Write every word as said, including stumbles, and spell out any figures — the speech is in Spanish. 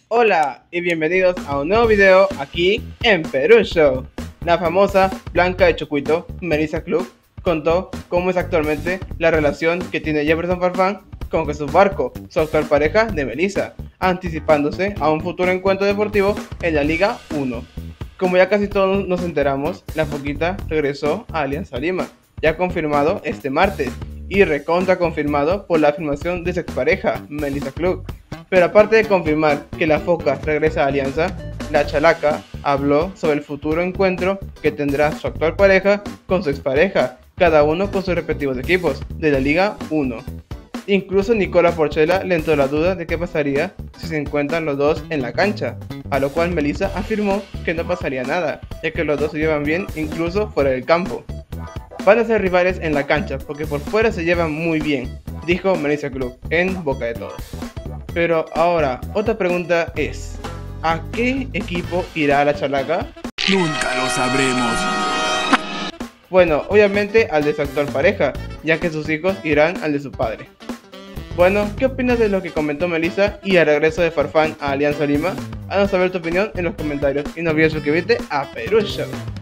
Hola y bienvenidos a un nuevo video aquí en Perú Show. La famosa Blanca de Chucuito, Melissa Club, contó cómo es actualmente la relación que tiene Jefferson Farfán con Jesús Barco, su actual pareja de Melissa, anticipándose a un futuro encuentro deportivo en la Liga uno. Como ya casi todos nos enteramos, la foquita regresó a Alianza Lima, ya confirmado este martes, y recontra confirmado por la afirmación de su expareja, Melissa Club. Pero aparte de confirmar que la foca regresa a Alianza, la chalaca habló sobre el futuro encuentro que tendrá su actual pareja con su expareja, cada uno con sus respectivos equipos de la Liga uno. Incluso Nicola Porchela le entró la duda de qué pasaría si se encuentran los dos en la cancha, a lo cual Melissa afirmó que no pasaría nada, ya que los dos se llevan bien incluso fuera del campo. Van a ser rivales en la cancha porque por fuera se llevan muy bien, dijo Melissa Club en boca de todos. Pero ahora, otra pregunta es, ¿a qué equipo irá la chalaca? Nunca lo sabremos. Bueno, obviamente al de su actual pareja, ya que sus hijos irán al de su padre. Bueno, ¿qué opinas de lo que comentó Melissa y el regreso de Farfán a Alianza Lima? Haznos saber tu opinión en los comentarios y no olvides suscribirte a Perú Show.